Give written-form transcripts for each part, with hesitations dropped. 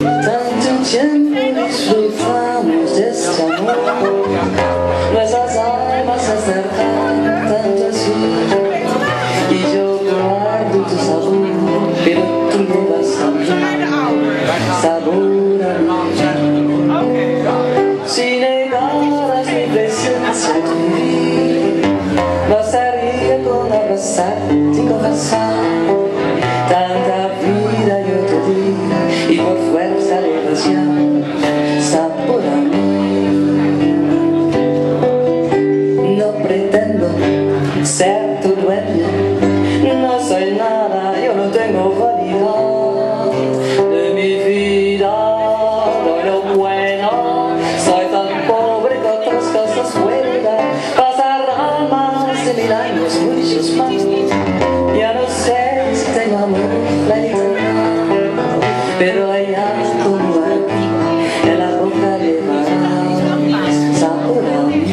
Tanto tiempo disfrutamos de este amor, nuestras almas se acercan tanto así, y yo guardo tu sabor, pero tú no vas a mí, sabor a mí. Si negaras mi presencia aquí, bastaría con abrazarte y conversar. Tanta vida yo te di, y por fuerza de pasión, sabor a mí. No pretendo ser tu dueño, no soy nada, yo no tengo vanidad de mi vida, doy lo bueno, soy tan pobre que otras cosas puedo dar. Pasarán más de 1000 años, muchos más, ya no sé si tengo amor, la eternidad, pero hay algo aquí en la boca de mar, sabor a mí.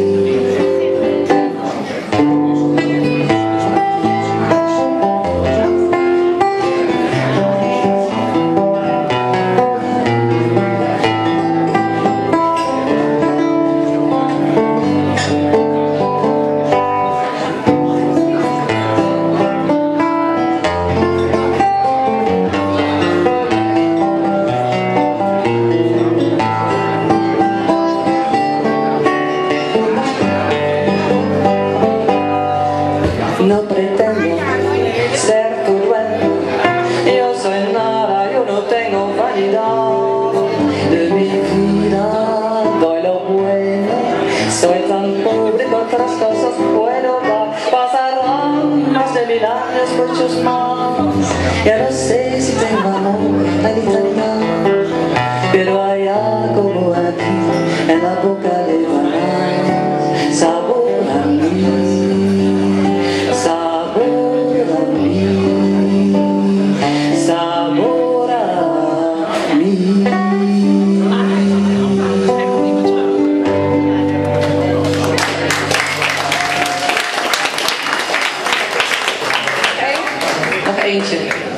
No pretendo ser tu dueño, yo soy nada, yo no tengo vanidad de mi vida, doy lo bueno, soy tan pobre que otras cosas puedo dar. Pasarán más de 1000 años, muchos más, ya no sé si tengo amor, la vitalidad, pero hay algo aquí en la boca de mar, sabor a mí. Nog eentje.